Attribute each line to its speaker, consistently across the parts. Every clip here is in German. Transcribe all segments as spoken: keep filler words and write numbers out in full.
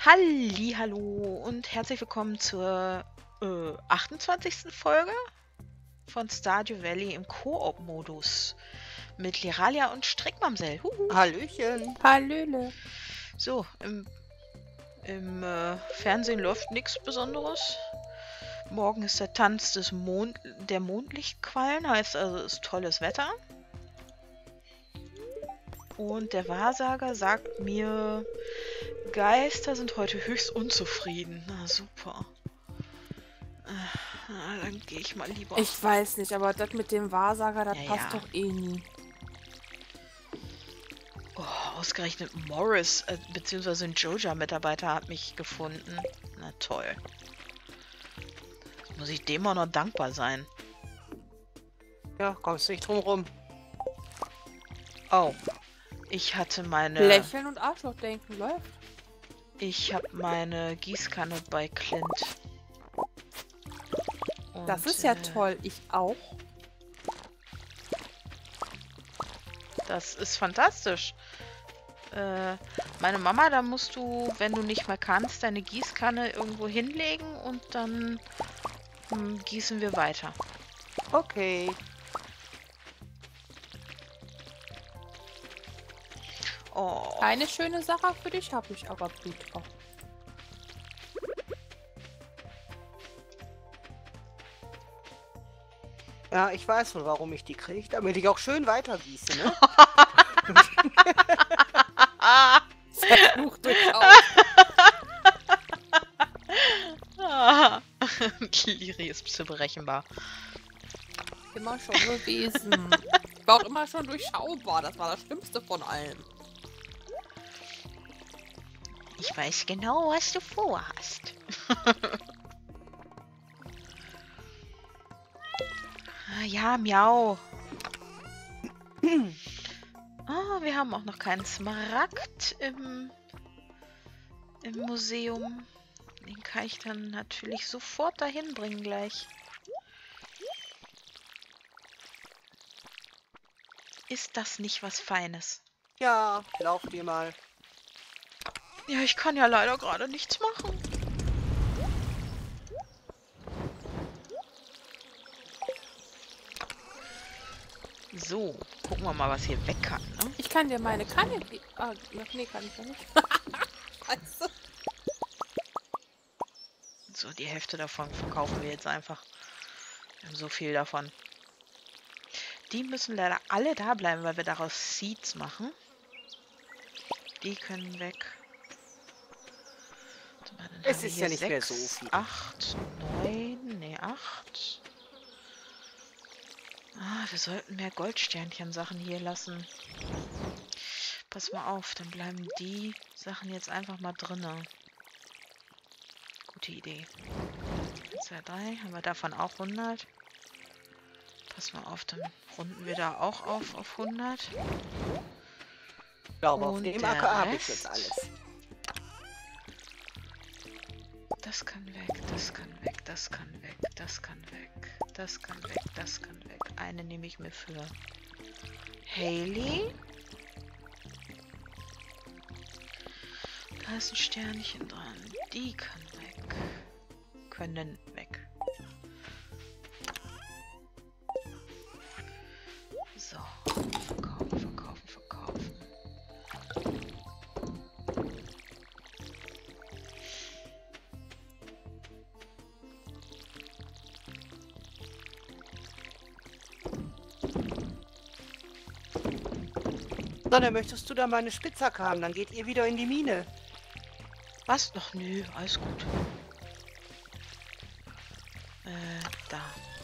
Speaker 1: Hallihallo und herzlich willkommen zur äh, achtundzwanzigsten Folge von Stardew Valley im Koop-Modus mit Liralia und Strickmamsell. Huhu.
Speaker 2: Hallöchen.
Speaker 3: Hallöle.
Speaker 1: So, im, im äh, Fernsehen läuft nichts Besonderes. Morgen ist der Tanz des Mond, der Mondlichtquallen, heißt also es ist tolles Wetter. Und der Wahrsager sagt mir, Geister sind heute höchst unzufrieden. Na super. Na, dann gehe ich mal lieber.
Speaker 3: Ich weiß nicht, aber das mit dem Wahrsager, das
Speaker 1: Ja,
Speaker 3: passt
Speaker 1: ja.
Speaker 3: doch eh nie.
Speaker 1: Oh, ausgerechnet Morris, äh, beziehungsweise ein Joja-Mitarbeiter hat mich gefunden. Na toll. Muss ich dem auch noch dankbar sein.
Speaker 2: Ja, kommst nicht drum rum.
Speaker 1: Oh. Ich hatte meine...
Speaker 3: Lächeln und Arschloch denken, läuft.
Speaker 1: Ich habe meine Gießkanne bei Clint. Und,
Speaker 3: Das ist ja
Speaker 1: äh,
Speaker 3: toll. Ich auch.
Speaker 1: Das ist fantastisch. Äh, meine Mama, da musst du, wenn du nicht mehr kannst, deine Gießkanne irgendwo hinlegen und dann hm, gießen wir weiter.
Speaker 2: Okay.
Speaker 1: Oh.
Speaker 3: Keine schöne Sache für dich habe ich aber, Petra.
Speaker 2: Ja, ich weiß schon, warum ich die kriege, damit ich auch schön weitergieße, ne?
Speaker 3: Verfluch durchaus.
Speaker 1: Ah. Liri ist zu berechenbar.
Speaker 3: Immer schon gewesen. Ich war auch immer schon durchschaubar. Das war das Schlimmste von allem.
Speaker 1: Ich weiß genau, was du vorhast. Ah, ja, miau. Ah, wir haben auch noch keinen Smaragd im, im Museum. Den kann ich dann natürlich sofort dahin bringen gleich. Ist das nicht was Feines?
Speaker 2: Ja, lauf dir mal.
Speaker 1: Ja, ich kann ja leider gerade nichts machen. So, gucken wir mal, was hier weg kann, ne?
Speaker 3: Ich kann dir meine Kanne... Ah, nee, kann ich ja nicht. Scheiße.
Speaker 1: So, die Hälfte davon verkaufen wir jetzt einfach. Wir haben so viel davon. Die müssen leider alle da bleiben, weil wir daraus Seeds machen. Die können weg. So, dann
Speaker 2: Es
Speaker 1: haben wir
Speaker 2: ist
Speaker 1: hier
Speaker 2: ja nicht mehr
Speaker 1: sechs,
Speaker 2: so viel.
Speaker 1: acht, neun, nee, acht. Ah, wir sollten mehr Goldsternchen-Sachen hier lassen. Pass mal auf, dann bleiben die Sachen jetzt einfach mal drinne. Gute Idee. eins, zwei, drei. Haben wir davon auch hundert? Pass mal auf, dann runden wir da auch auf auf hundert.
Speaker 2: Ich glaube, auf
Speaker 1: Und
Speaker 2: dem
Speaker 1: der
Speaker 2: Acker habe ich
Speaker 1: Rest?
Speaker 2: jetzt alles.
Speaker 1: Das kann weg, das kann weg, das kann weg, das kann weg, das kann weg, das kann weg. Eine nehme ich mir für Hailey. Da ist ein Sternchen dran. Die kann weg. Können weg. So. Verkaufen, verkaufen, verkaufen.
Speaker 2: So, dann möchtest du da meine Spitzhacke haben, dann geht ihr wieder in die Mine.
Speaker 1: Was? Ach nö, alles gut. Äh, da.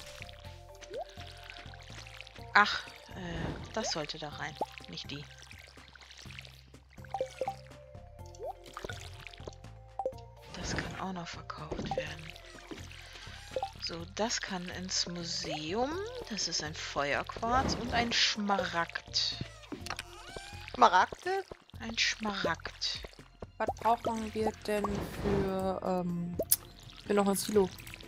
Speaker 1: Ach, äh, das sollte da rein, nicht die. Das kann auch noch verkauft werden. So, das kann ins Museum. Das ist ein Feuerquarz und ein Schmaragd.
Speaker 2: Smaragde?
Speaker 1: Ein Schmaragd.
Speaker 3: Was brauchen wir denn für, ähm, für noch ein Silo?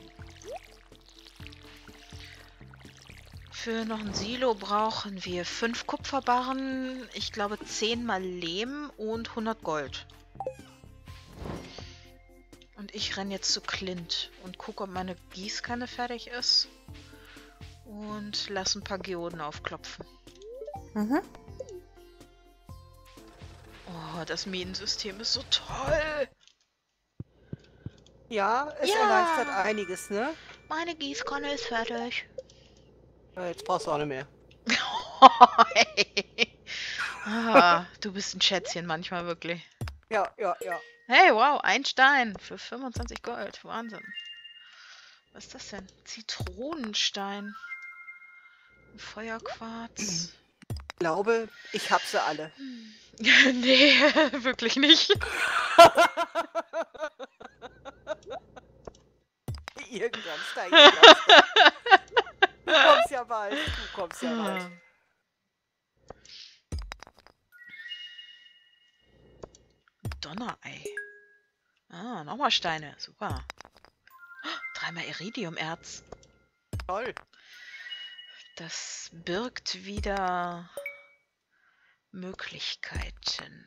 Speaker 1: Für noch ein Silo brauchen wir fünf Kupferbarren, ich glaube zehn mal Lehm und hundert Gold. Und ich renne jetzt zu Clint und gucke, ob meine Gießkanne fertig ist. Und lass ein paar Geoden aufklopfen.
Speaker 3: Mhm.
Speaker 1: Oh, das Minensystem ist so toll.
Speaker 2: Ja, es
Speaker 1: Ja.
Speaker 2: erleichtert einiges, ne?
Speaker 1: Meine Gießkanne ist fertig.
Speaker 2: Ja, jetzt brauchst du auch nicht mehr.
Speaker 1: Ah, du bist ein Schätzchen manchmal wirklich.
Speaker 2: Ja, ja, ja.
Speaker 1: Hey, wow, ein Stein für fünfundzwanzig Gold. Wahnsinn. Was ist das denn? Zitronenstein. Feuerquarz.
Speaker 2: Ich glaube, ich hab sie alle.
Speaker 1: Hm. Nee, wirklich nicht.
Speaker 2: Irgendwann steigen die auf. Du kommst ja bald. Du kommst ja bald.
Speaker 1: Donnerei. Ah, nochmal Steine. Super. Dreimal Iridiumerz.
Speaker 2: Toll.
Speaker 1: Das birgt wieder Möglichkeiten.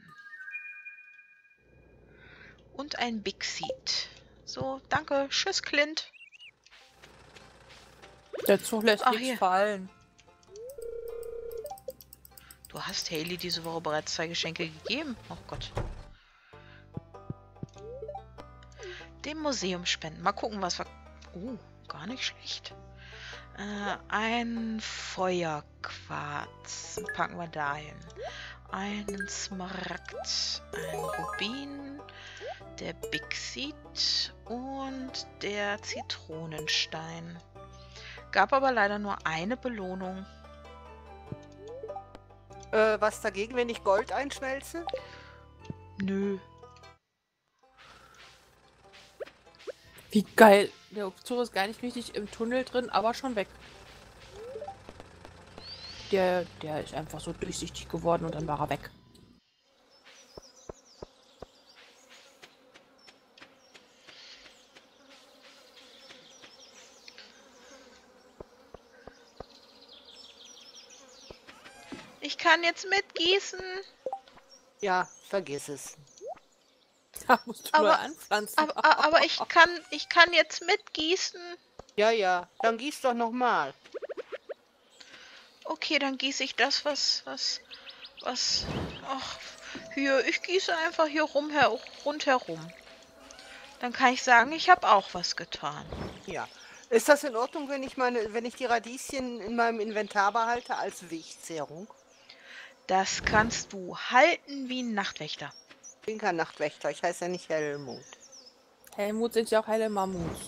Speaker 1: Und ein Big Seed. So, danke. Tschüss, Clint.
Speaker 3: Der Zug lässt
Speaker 1: Ach,
Speaker 3: nichts
Speaker 1: hier.
Speaker 3: fallen.
Speaker 1: Du hast Hailey diese Woche bereits zwei Geschenke gegeben. Oh Gott. Dem Museum spenden. Mal gucken, was wir... Oh, gar nicht schlecht. Äh, ein Feuerquarz. Packen wir dahin. Einen Smaragd. Ein Rubin. Der Big Seed. Und der Zitronenstein. Gab aber leider nur eine Belohnung.
Speaker 2: Äh, was dagegen, wenn ich Gold einschmelze?
Speaker 1: Nö.
Speaker 3: Wie geil. Der Zug ist gar nicht richtig im Tunnel drin, aber schon weg. Der, der ist einfach so durchsichtig geworden und dann war er weg.
Speaker 1: Ich kann jetzt mitgießen.
Speaker 2: Ja, vergiss es.
Speaker 3: Da musst du nur
Speaker 1: Aber-
Speaker 3: anpflanzen.
Speaker 1: Aber, aber ich kann, ich kann jetzt mitgießen.
Speaker 2: Ja, ja, dann gieß doch nochmal.
Speaker 1: Okay, dann gieße ich das, was, was, was. Ach, hier, ich gieße einfach hier rum, her, rundherum. Dann kann ich sagen, ich habe auch was getan.
Speaker 2: Ja. Ist das in Ordnung, wenn ich meine, wenn ich die Radieschen in meinem Inventar behalte als Wegzehrung?
Speaker 1: Das kannst du halten wie ein Nachtwächter.
Speaker 2: Ich bin kein Nachtwächter, ich heiße ja nicht Helmut.
Speaker 3: Helmut sind ja auch helle Mammuts.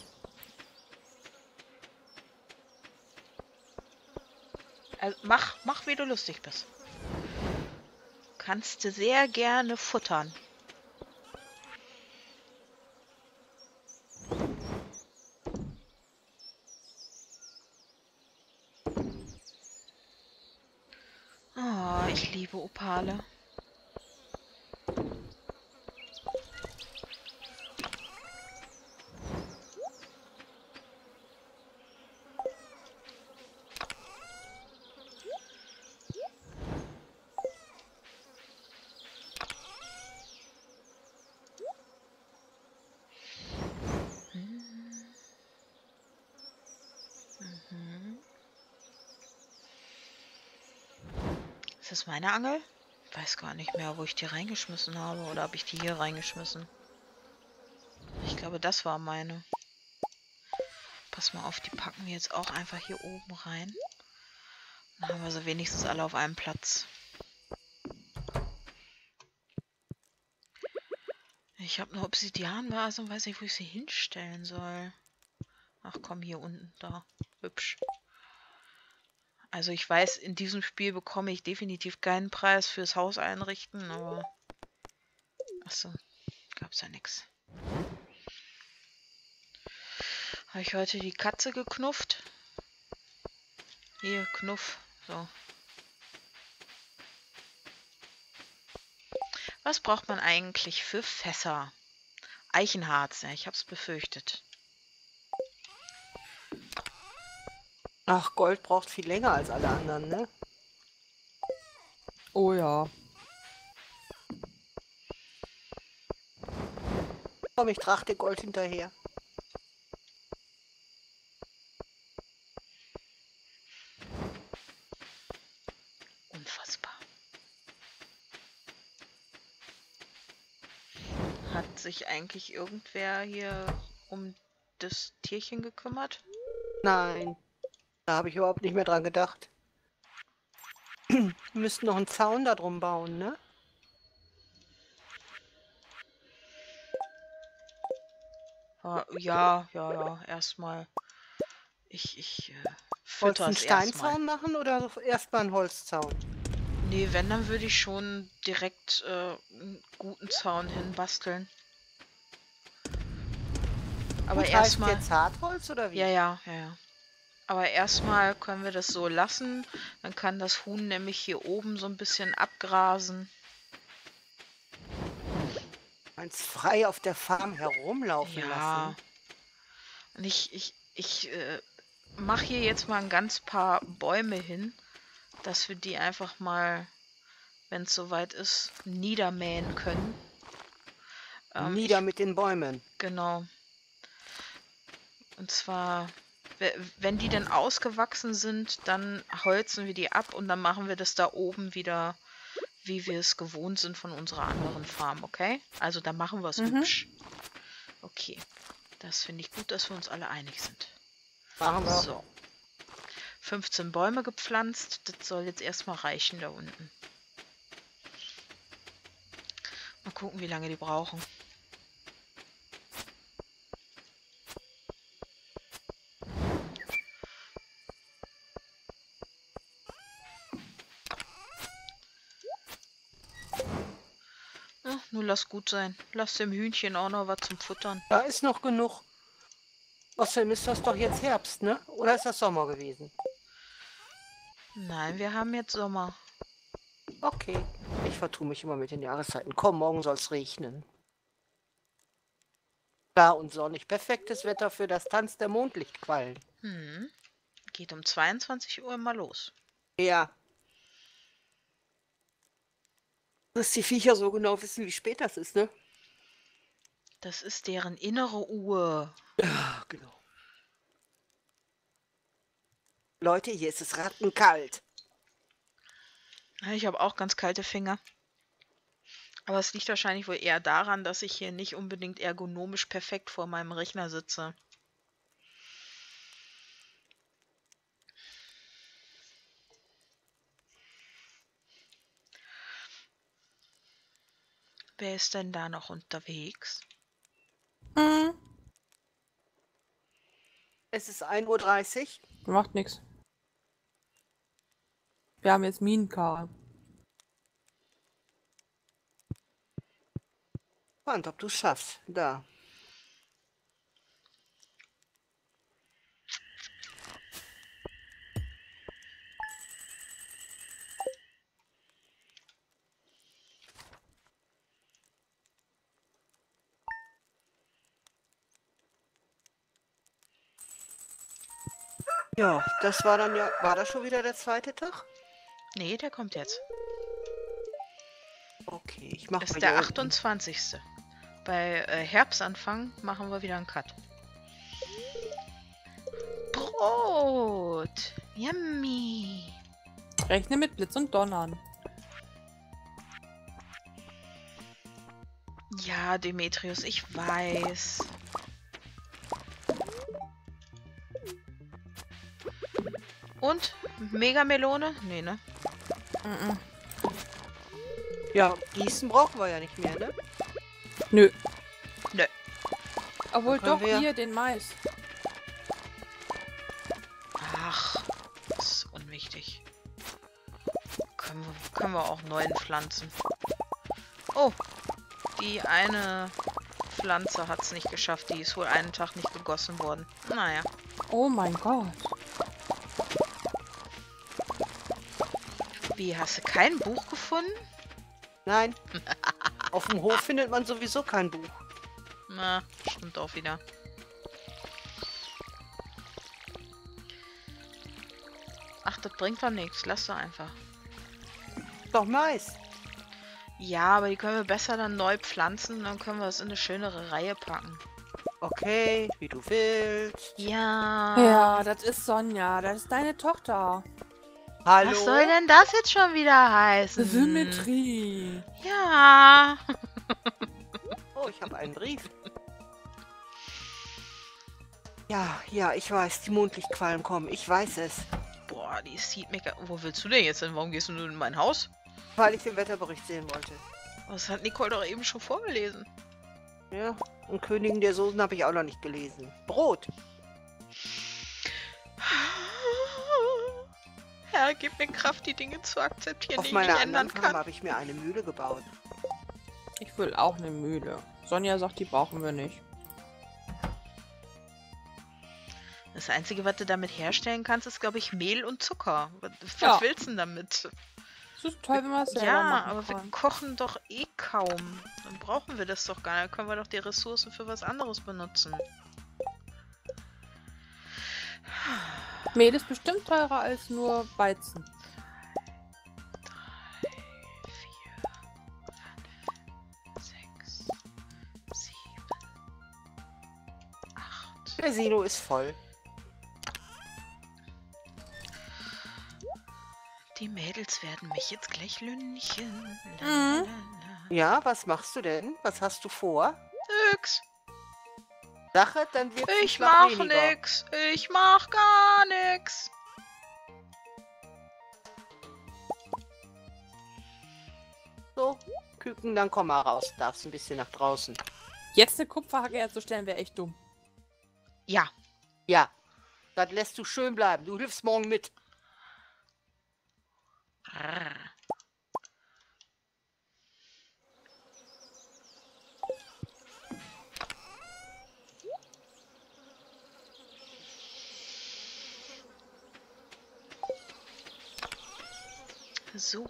Speaker 1: Also mach, mach, wie du lustig bist. Kannst du sehr gerne futtern. Oh, ich liebe Opale. Mhm. Ist das meine Angel? Ich weiß gar nicht mehr, wo ich die reingeschmissen habe. Oder habe ich die hier reingeschmissen? Ich glaube, das war meine. Pass mal auf, die packen wir jetzt auch einfach hier oben rein. Dann haben wir sie wenigstens alle auf einem Platz. Ich habe eine Obsidianvase und weiß nicht, wo ich sie hinstellen soll. Ach komm, hier unten, da. Hübsch. Also ich weiß, in diesem Spiel bekomme ich definitiv keinen Preis fürs Haus einrichten, aber... Achso, gab's ja nichts. Habe ich heute die Katze geknufft? Hier, Knuff. So. Was braucht man eigentlich für Fässer? Eichenharz, ja, ich hab's befürchtet.
Speaker 2: Ach, Gold braucht viel länger als alle anderen, ne?
Speaker 3: Oh ja.
Speaker 2: Komm, ich trage dir Gold hinterher.
Speaker 1: Unfassbar. Hat sich eigentlich irgendwer hier um das Tierchen gekümmert?
Speaker 2: Nein, da habe ich überhaupt nicht mehr dran gedacht. Wir müssten noch einen Zaun da drum bauen, ne?
Speaker 1: Ja, ja, ja, ja, erstmal. Ich, ich äh,
Speaker 2: Wolltest du
Speaker 1: fütter
Speaker 2: einen
Speaker 1: es erstmal.
Speaker 2: Steinzaun machen oder erstmal einen Holzzaun?
Speaker 1: Nee, wenn, dann würde ich schon direkt äh, einen guten Zaun hinbasteln. Aber
Speaker 2: Gut, heißt
Speaker 1: erstmal.
Speaker 2: jetzt Hartholz oder wie?
Speaker 1: Ja, ja, ja, ja. Aber erstmal können wir das so lassen. Dann kann das Huhn nämlich hier oben so ein bisschen abgrasen.
Speaker 2: Meinst frei auf der Farm herumlaufen
Speaker 1: Ja.
Speaker 2: lassen?
Speaker 1: Und ich, ich, ich äh, mache hier jetzt mal ein ganz paar Bäume hin, dass wir die einfach mal, wenn es soweit ist, niedermähen können. Ähm,
Speaker 2: Nieder
Speaker 1: ich,
Speaker 2: mit den Bäumen.
Speaker 1: genau. Und zwar, we- wenn die dann ausgewachsen sind, dann holzen wir die ab und dann machen wir das da oben wieder, wie wir es gewohnt sind von unserer anderen Farm, okay? Also da machen wir es
Speaker 3: Mhm.
Speaker 1: hübsch. Okay, das finde ich gut, dass wir uns alle einig sind.
Speaker 2: Machen wir.
Speaker 1: So. fünfzehn Bäume gepflanzt, das soll jetzt erstmal reichen da unten. Mal gucken, wie lange die brauchen. Ja, nur lass gut sein. Lass dem Hühnchen auch noch was zum Futtern.
Speaker 2: Da ist noch genug. Außerdem ist das doch jetzt Herbst, ne? Oder ist das Sommer gewesen?
Speaker 1: Nein, wir haben jetzt Sommer.
Speaker 2: Okay. Ich vertue mich immer mit den Jahreszeiten. Komm, morgen soll es regnen. Klar und sonnig. Perfektes Wetter für das Tanz der Mondlichtquallen.
Speaker 1: Hm. Geht um zweiundzwanzig Uhr mal los.
Speaker 2: Ja. Dass die Viecher so genau wissen, wie spät das ist, ne?
Speaker 1: Das ist deren innere Uhr.
Speaker 2: Ja, genau. Leute, hier ist es rattenkalt.
Speaker 1: Ich habe auch ganz kalte Finger. Aber es liegt wahrscheinlich wohl eher daran, dass ich hier nicht unbedingt ergonomisch perfekt vor meinem Rechner sitze. Wer ist denn da noch unterwegs?
Speaker 3: Mhm.
Speaker 2: Es ist ein Uhr dreißig.
Speaker 3: Macht nichts. Wir haben jetzt Minenkarre.
Speaker 2: Und ob du es schaffst. Da. Ja, das war dann ja. War das schon wieder der zweite Tag?
Speaker 1: Nee, der kommt jetzt.
Speaker 2: Okay, ich mache
Speaker 1: Das
Speaker 2: mal
Speaker 1: ist der
Speaker 2: hier unten.
Speaker 1: achtundzwanzigste Bei äh, Herbstanfang machen wir wieder einen Cut. Brot! Yummy!
Speaker 3: Rechne mit Blitz und Donnern.
Speaker 1: Ja, Demetrius, ich weiß. Und? Megamelone? Nee, ne?
Speaker 3: Mhm.
Speaker 2: Ja, gießen brauchen wir ja nicht mehr, ne?
Speaker 3: Nö.
Speaker 1: Nö.
Speaker 3: Obwohl
Speaker 2: Dann können
Speaker 3: doch
Speaker 2: wir-
Speaker 3: hier den Mais.
Speaker 1: Ach, das ist unwichtig. Können wir, können wir auch neuen pflanzen. Oh, die eine Pflanze hat es nicht geschafft. Die ist wohl einen Tag nicht gegossen worden. Naja.
Speaker 3: Oh mein Gott.
Speaker 1: Wie, hast du kein Buch gefunden?
Speaker 2: Nein. Auf dem Hof findet man sowieso kein Buch.
Speaker 1: Na, stimmt auch wieder. Ach, das bringt doch nichts. Lass doch einfach.
Speaker 2: Doch Mais.
Speaker 1: Ja, aber die können wir besser dann neu pflanzen. Dann können wir es in eine schönere Reihe packen.
Speaker 2: Okay, wie du willst.
Speaker 1: Ja.
Speaker 3: Ja, das ist Sonja. Das ist deine Tochter.
Speaker 2: Hallo?
Speaker 1: Was soll denn das jetzt schon wieder heißen?
Speaker 3: Symmetrie.
Speaker 1: Ja.
Speaker 2: Oh, ich habe einen Brief. Ja, ja, ich weiß, die Mondlichtquallen kommen. Ich weiß es.
Speaker 1: Boah, die sieht mega... Wo willst du denn jetzt hin? Warum gehst du nur in mein Haus?
Speaker 2: Weil ich den Wetterbericht sehen wollte.
Speaker 1: Das hat Nicole doch eben schon vorgelesen.
Speaker 2: Ja, und Königin der Soßen habe ich auch noch nicht gelesen. Brot.
Speaker 1: Herr, gib mir Kraft, die Dinge zu akzeptieren,
Speaker 2: Auf
Speaker 1: die ich
Speaker 2: meiner
Speaker 1: nicht ändern
Speaker 2: anderen Farm
Speaker 1: kann.
Speaker 2: habe ich mir eine Mühle gebaut.
Speaker 3: Ich will auch eine Mühle. Sonja sagt, die brauchen wir nicht.
Speaker 1: Das Einzige, was du damit herstellen kannst, ist, glaube ich, Mehl und Zucker. Was, was
Speaker 3: Ja.
Speaker 1: willst du denn damit?
Speaker 3: Es ist toll, wenn man es selber
Speaker 1: Ja,
Speaker 3: machen
Speaker 1: aber wir
Speaker 3: kann.
Speaker 1: kochen doch eh kaum. Dann brauchen wir das doch gar nicht. Dann können wir doch die Ressourcen für was anderes benutzen.
Speaker 3: Mehl ist bestimmt teurer als nur Weizen.
Speaker 1: Sechs, sieben, acht.
Speaker 2: Der Silo ist voll.
Speaker 1: Die Mädels werden mich jetzt gleich lünchen.
Speaker 3: Mhm.
Speaker 2: Ja, was machst du denn? Was hast du vor?
Speaker 1: Nix.
Speaker 2: Sache, dann wird
Speaker 1: Ich mach nix. Ich mach gar nix.
Speaker 2: So, Küken, dann komm mal raus. Darfst ein bisschen nach draußen.
Speaker 3: Jetzt eine Kupferhacke herzustellen, wäre echt dumm.
Speaker 1: Ja.
Speaker 2: Ja, das lässt du schön bleiben. Du hilfst morgen mit.
Speaker 1: So.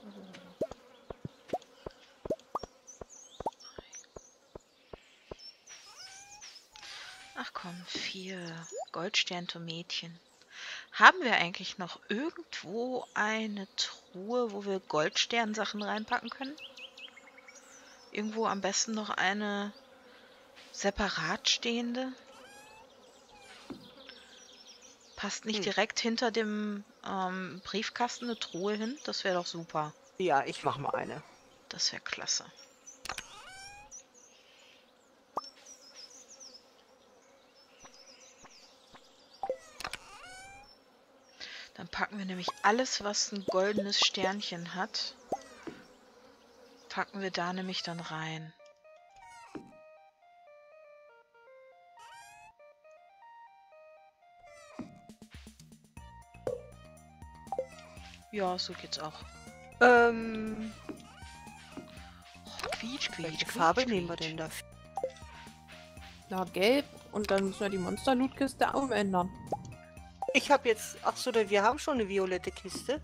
Speaker 1: Ach komm, vier Goldsterntomätchen. Haben wir eigentlich noch irgendwo eine Truhe, wo wir Goldsternsachen reinpacken können? Irgendwo am besten noch eine separat stehende? Passt nicht
Speaker 2: Hm.
Speaker 1: direkt hinter dem ähm, Briefkasten eine Truhe hin? Das wäre doch super.
Speaker 2: Ja, ich mach mal eine.
Speaker 1: Das wäre klasse. Dann packen wir nämlich alles, was ein goldenes Sternchen hat, packen wir da nämlich dann rein. Ja, so geht's auch.
Speaker 2: Ähm,
Speaker 1: Oh, quietsch, quietsch,
Speaker 2: welche
Speaker 1: quietsch,
Speaker 2: Farbe
Speaker 1: quietsch.
Speaker 2: nehmen wir denn dafür?
Speaker 3: Na, gelb. Und dann müssen wir die Monster-Loot-Kiste umändern.
Speaker 2: Ich habe jetzt... Ach so, wir haben schon eine violette Kiste.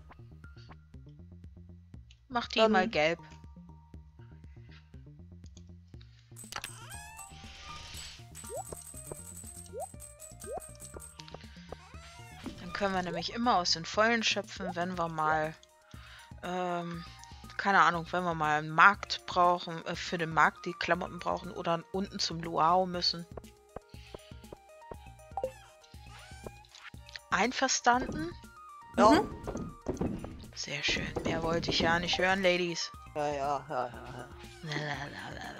Speaker 1: Mach die
Speaker 2: Dann-
Speaker 1: mal gelb. Dann können wir nämlich immer aus den Vollen schöpfen, wenn wir mal, ähm, keine Ahnung, wenn wir mal einen Markt brauchen, äh, für den Markt die Klamotten brauchen oder unten zum Luau müssen. Einverstanden?
Speaker 2: Ja.
Speaker 3: Mhm.
Speaker 1: Sehr schön. Mehr wollte ich ja nicht hören, Ladies.
Speaker 2: Ja, ja, ja, ja.
Speaker 1: Lalalala.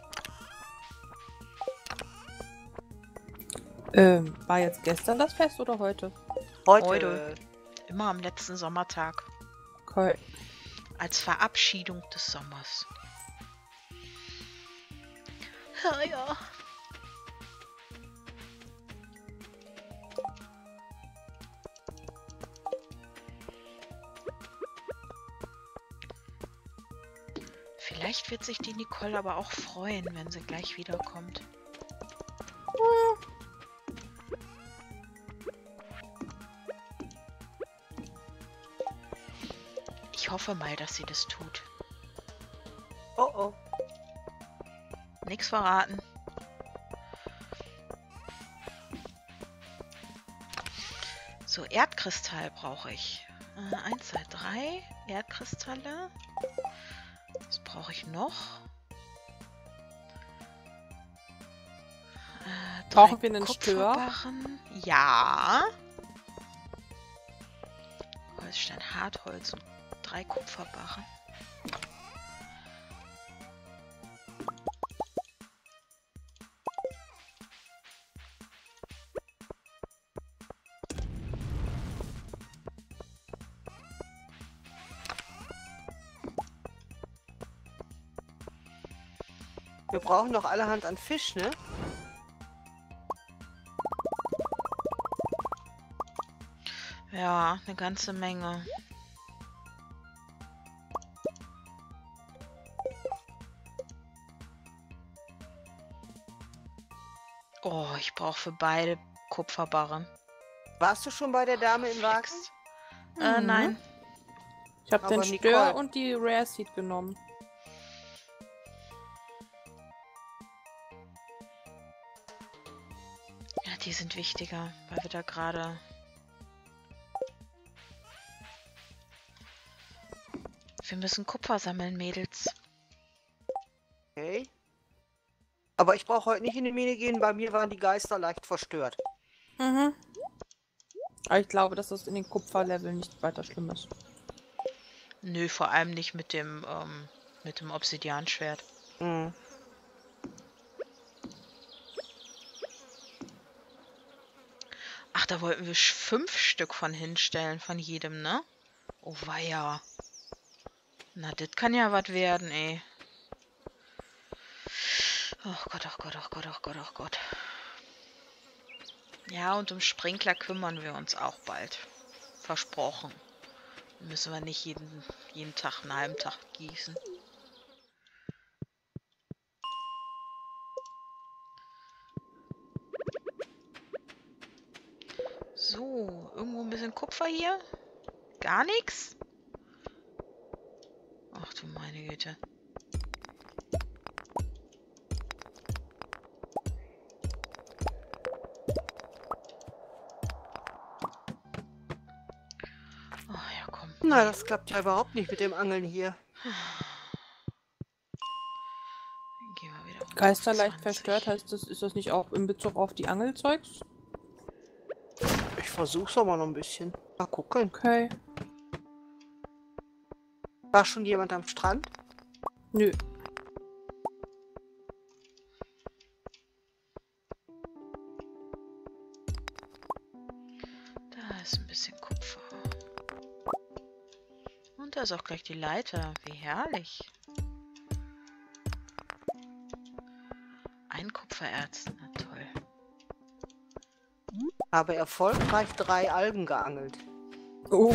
Speaker 3: Ähm, war jetzt gestern das Fest oder heute?
Speaker 2: Heute.
Speaker 1: Heute. Immer am letzten Sommertag.
Speaker 3: Okay.
Speaker 1: Als Verabschiedung des Sommers. Ja, ja. Vielleicht wird sich die Nicole aber auch freuen, wenn sie gleich wiederkommt. Ich hoffe mal, dass sie das tut.
Speaker 2: Oh, oh.
Speaker 1: Nix verraten. So, Erdkristall brauche ich. Äh, eins, zwei, drei Erdkristalle. Was brauche ich noch? Äh,
Speaker 3: Brauchen wir einen Stör?
Speaker 1: Kupferbarren. Ja. Holzstein, Hartholz und drei Kupferbarren.
Speaker 2: Wir brauchen noch allerhand an Fisch, ne?
Speaker 1: Ja, eine ganze Menge. Oh, ich brauche für beide Kupferbarren.
Speaker 2: Warst du schon bei der Dame im Wagen?
Speaker 1: Fix. Äh,
Speaker 3: Mhm.
Speaker 1: nein.
Speaker 3: Ich habe den
Speaker 2: Aber
Speaker 3: Stör
Speaker 2: Nicole.
Speaker 3: und die Rare Seed genommen.
Speaker 1: Ja, die sind wichtiger, weil wir da gerade... Wir müssen Kupfer sammeln, Mädels.
Speaker 2: Okay. Aber ich brauche heute nicht in die Mine gehen, bei mir waren die Geister leicht verstört.
Speaker 3: Mhm. Aber ich glaube, dass das in den Kupferlevel nicht weiter schlimm ist.
Speaker 1: Nö, vor allem nicht mit dem, ähm, mit dem Obsidianschwert.
Speaker 2: Mhm.
Speaker 1: Ach, da wollten wir sch- fünf Stück von hinstellen, von jedem, ne? Oh weia. Na, das kann ja was werden, ey. Oh Gott, oh Gott, oh Gott, oh Gott, oh Gott. Ja, und um Sprinkler kümmern wir uns auch bald. Versprochen. Müssen wir nicht jeden, jeden Tag, einen halben Tag gießen. So, irgendwo ein bisschen Kupfer hier? Gar nichts? Ach du meine Güte. Oh ja, komm.
Speaker 2: Na, das klappt ja überhaupt nicht mit dem Angeln hier.
Speaker 1: Gehen wir wieder runter
Speaker 3: Geister
Speaker 1: auf
Speaker 3: leicht
Speaker 1: zwanzig.
Speaker 3: verstört, heißt das, ist das nicht auch in Bezug auf die Angelzeugs?
Speaker 2: Ich versuch's aber noch ein bisschen. Mal gucken.
Speaker 3: Okay.
Speaker 2: War schon jemand am Strand?
Speaker 3: Nö.
Speaker 1: Da ist ein bisschen Kupfer. Und da ist auch gleich die Leiter. Wie herrlich. Ein Kupfererz. Na toll.
Speaker 2: Habe erfolgreich drei Algen geangelt.
Speaker 3: Oh.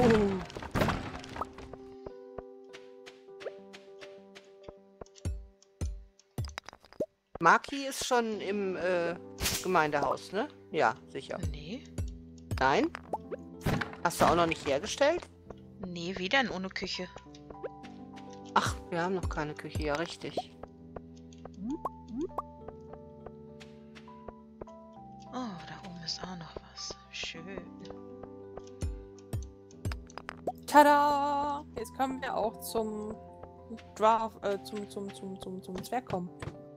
Speaker 2: Maki ist schon im äh, Gemeindehaus, ne? Ja, sicher.
Speaker 1: Nee.
Speaker 2: Nein? Hast du auch noch nicht hergestellt?
Speaker 1: Nee, wie denn ohne Küche?
Speaker 2: Ach, wir haben noch keine Küche, ja richtig.
Speaker 1: Oh, da oben ist auch noch was. Schön.
Speaker 3: Tada! Jetzt können wir auch zum Draft, äh, zum, zum, zum, zum, zum Zwerg kommen.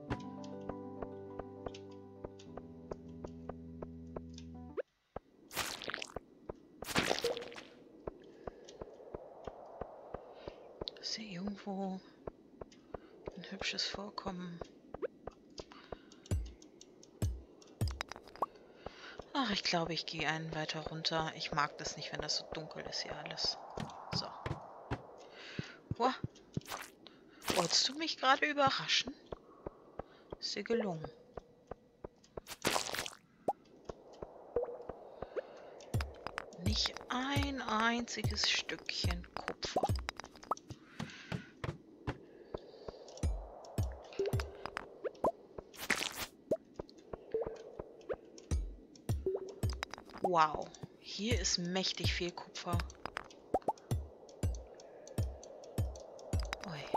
Speaker 1: Ist hier irgendwo ein hübsches Vorkommen? Ach, ich glaube, ich gehe einen weiter runter. Ich mag das nicht, wenn das so dunkel ist hier alles. So. Wow. Wolltest du mich gerade überraschen? Ist dir gelungen. Nicht ein einziges Stückchen Kupfer. Wow, hier ist mächtig viel Kupfer. Ui.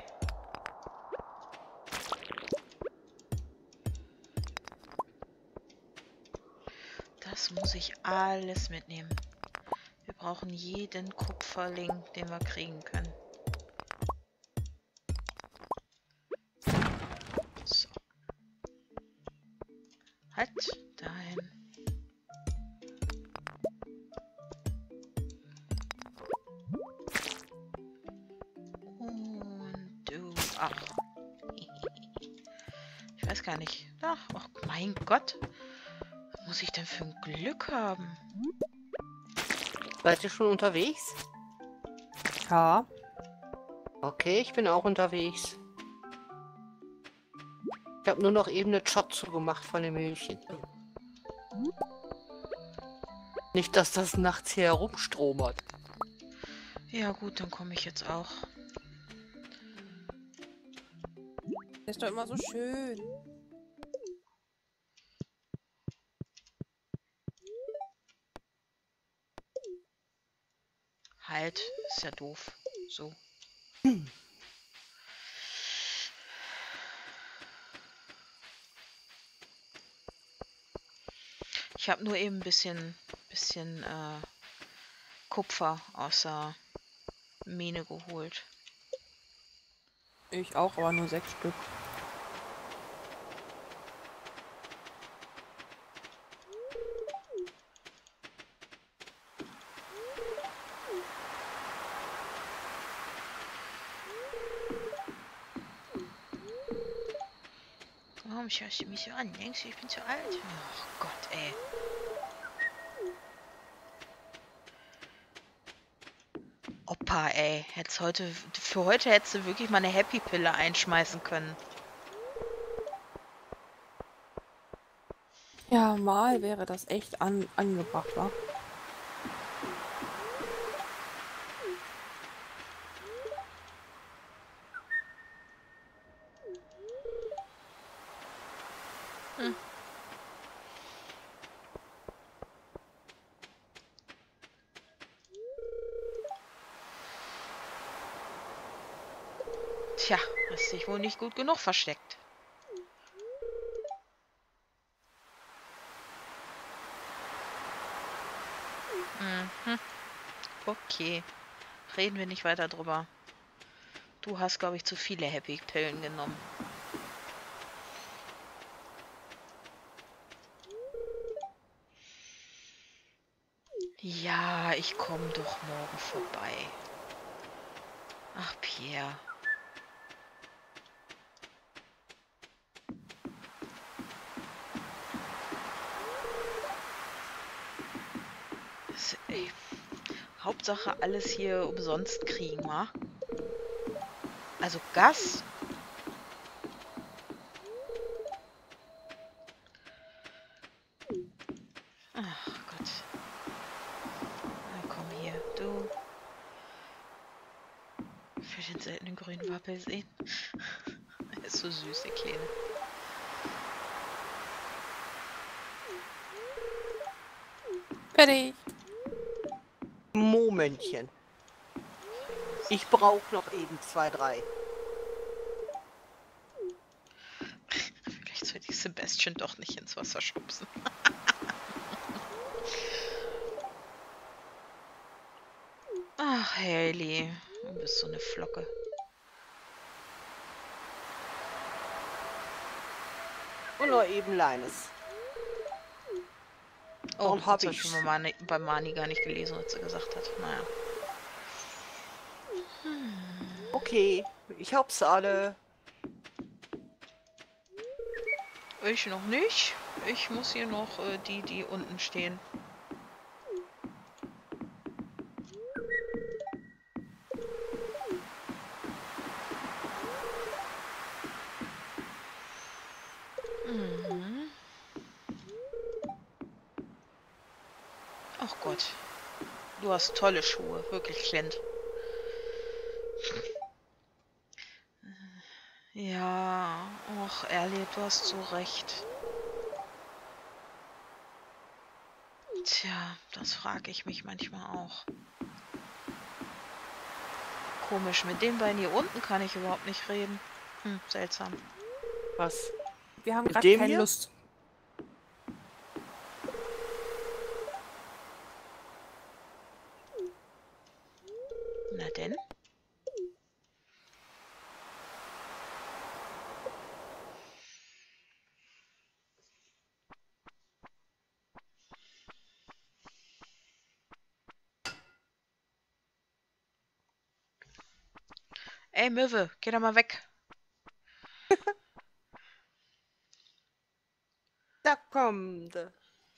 Speaker 1: Das muss ich alles mitnehmen. Wir brauchen jeden Kupferling, den wir kriegen können. Halt dahin. Und du auch. Ich weiß gar nicht. Ach, oh mein Gott. Was muss ich denn für ein Glück haben?
Speaker 2: Seid ihr schon unterwegs?
Speaker 3: Ja.
Speaker 2: Okay, ich bin auch unterwegs. Ich habe nur noch eben eine Shot zugemacht von dem Mühlchen. Nicht, dass das nachts hier herumstromert.
Speaker 1: Ja gut, dann komme ich jetzt auch.
Speaker 3: Das ist doch immer so schön.
Speaker 1: Halt, ist ja doof. So. Ich habe nur eben ein bisschen, bisschen äh, Kupfer aus der Mine geholt.
Speaker 3: Ich auch, aber nur sechs Stück.
Speaker 1: Warum schaust du mich so an? Denkst du, ich bin zu alt? Ach Gott, ey. Opa, ey. Hätt's heute, für heute hättest du wirklich mal eine Happy-Pille einschmeißen können.
Speaker 3: Ja, mal wäre das echt an, angebracht, wa?
Speaker 1: Hm. Tja, hast dich wohl nicht gut genug versteckt. Mhm. Okay. Reden wir nicht weiter drüber. Du hast, glaube ich, zu viele Happy-Pillen genommen. Ja, ich komme doch morgen vorbei. Ach, Pierre. Das, ey, Hauptsache alles hier umsonst kriegen, wa? Also Gas. Ach Gott. Na komm hier, du. Ich will den seltenen grünen Wappel sehen. Er ist so süß, der Kleine.
Speaker 3: Fertig.
Speaker 2: Momentchen. Ich brauche noch eben zwei, drei.
Speaker 1: Vielleicht sollte ich Sebastian doch nicht ins Wasser schubsen. Ach, Hailey. Du bist so eine Flocke.
Speaker 2: Und noch eben Leines.
Speaker 1: Oh,
Speaker 2: Und hab
Speaker 1: das hab ich
Speaker 2: ich's.
Speaker 1: schon bei Mani, bei Mani gar nicht gelesen, was sie gesagt hat. Naja.
Speaker 2: Okay, ich hab's alle.
Speaker 1: Ich noch nicht. Ich muss hier noch äh, die, die unten stehen. Mhm. Ach Gott. Du hast tolle Schuhe. Wirklich, Clint. Ja, och, Elliot, du hast so recht. Tja, das frage ich mich manchmal auch. Komisch, mit den beiden hier unten kann ich überhaupt nicht reden. Hm, seltsam.
Speaker 2: Was?
Speaker 3: Wir haben
Speaker 2: Mit
Speaker 3: gerade
Speaker 2: dem
Speaker 3: keine
Speaker 2: hier?
Speaker 3: Lust.
Speaker 1: Na denn? Ey, Möwe, geh doch mal weg.
Speaker 2: Da kommt er.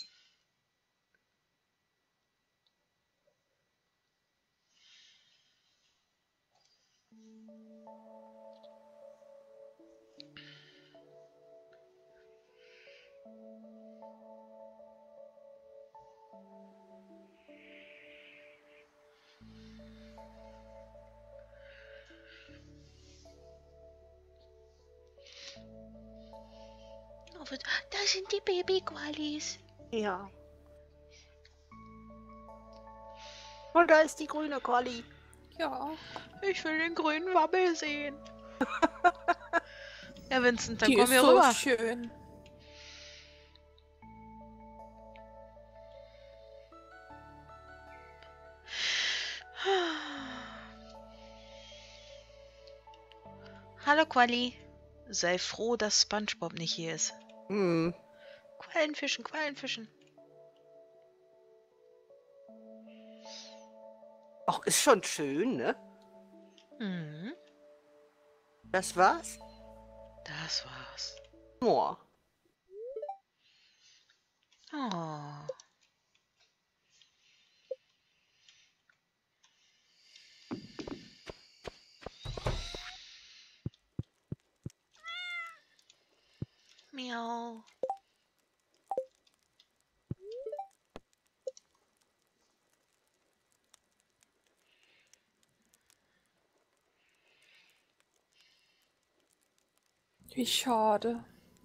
Speaker 1: Da sind die Baby-Qualis.
Speaker 2: Ja. Und da ist die grüne Quali.
Speaker 3: Ja.
Speaker 1: Ich will den grünen Wabbel sehen. Ja, Vincent, dann
Speaker 3: Die
Speaker 1: komm
Speaker 3: ist
Speaker 1: hier
Speaker 3: so
Speaker 1: rüber.
Speaker 3: schön.
Speaker 1: Hallo, Quali. Sei froh, dass SpongeBob nicht hier ist.
Speaker 2: Hm.
Speaker 1: Quallenfischen, Quallenfischen.
Speaker 2: Ach, ist schon schön, ne?
Speaker 1: Mhm.
Speaker 2: Das war's?
Speaker 1: Das war's.
Speaker 2: Boah.
Speaker 1: Oh. Miau.
Speaker 3: Wie schade.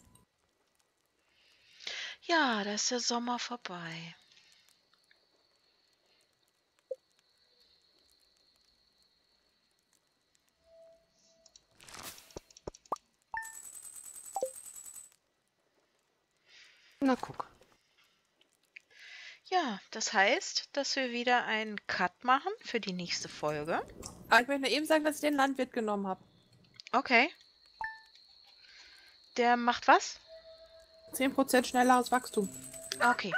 Speaker 1: Ja, da ist der Sommer vorbei.
Speaker 2: Na guck.
Speaker 1: Ja, das heißt, dass wir wieder einen Cut machen für die nächste Folge.
Speaker 3: Aber ich möchte nur eben sagen, dass ich den Landwirt genommen habe.
Speaker 1: Okay. Der macht was?
Speaker 3: zehn Prozent schnelleres Wachstum.
Speaker 1: Okay.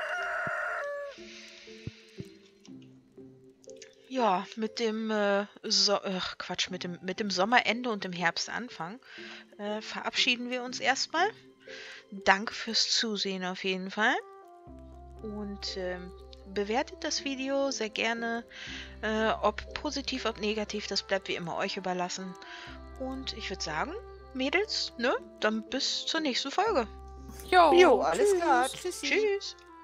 Speaker 1: Ja, mit dem äh, so Ach, Quatsch, mit dem, mit dem Sommerende und dem Herbstanfang äh, verabschieden wir uns erstmal. Danke fürs Zusehen auf jeden Fall. Und ähm, bewertet das Video sehr gerne. Äh, ob positiv, ob negativ, das bleibt wie immer euch überlassen. Und ich würde sagen, Mädels, ne? Dann bis zur nächsten Folge.
Speaker 3: Jo,
Speaker 2: Jo, alles klar.
Speaker 3: tschüss.
Speaker 2: Tschüssi.
Speaker 1: Tschüss.